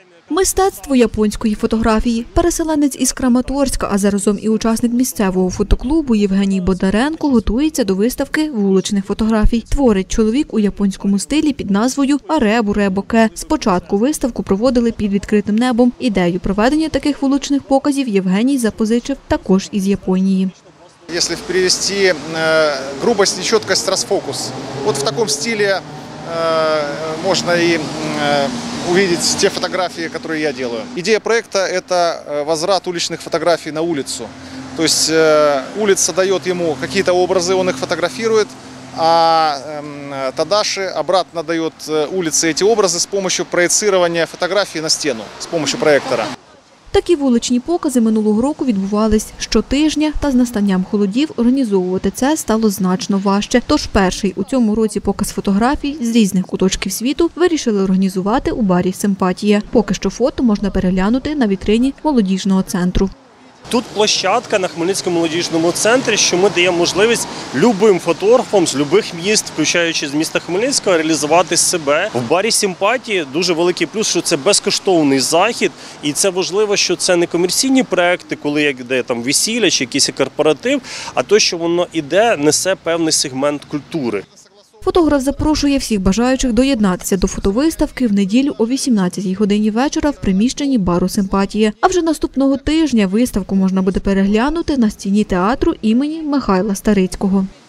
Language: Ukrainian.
Мистецтво японської фотографії. Переселенець із Краматорська, а заразом і учасник місцевого фотоклубу Євгеній Бондаренко готується до виставки вуличних фотографій. Творить чоловік у японському стилі під назвою «Аребу-ребоке». Спочатку виставку проводили під відкритим небом. Ідею проведення таких вуличних показів Євгеній запозичив також із Японії. Если перевести грубость, нечеткость, расфокус. Вот в таком стиле можно и увидеть те фотографии, которые я делаю. Идея проекта – это возврат уличных фотографий на улицу. То есть улица дает ему какие-то образы, он их фотографирует, а Тадаши обратно дает улице эти образы с помощью проецирования фотографии на стену, с помощью проектора. Такі вуличні покази минулого року відбувались щотижня, та з настанням холодів організовувати це стало значно важче. Тож перший у цьому році показ фотографій з різних куточків світу вирішили організувати у барі «Симпатія». Поки що фото можна переглянути на вітрині молодіжного центру. Тут площадка на Хмельницькому молодіжному центрі, що ми даємо можливість любим фотографам з любих міст, включаючи з міста Хмельницького, реалізувати себе. В барі «Симпатії» дуже великий плюс, що це безкоштовний захід, і це важливо, що це не комерційні проекти, коли йде там весілля чи якийсь корпоратив, а то, що воно іде, несе певний сегмент культури. Фотограф запрошує всіх бажаючих доєднатися до фотовиставки в неділю о 18-й годині вечора в приміщенні бару «Симпатія». А вже наступного тижня виставку можна буде переглянути на стіні театру імені Михайла Старицького.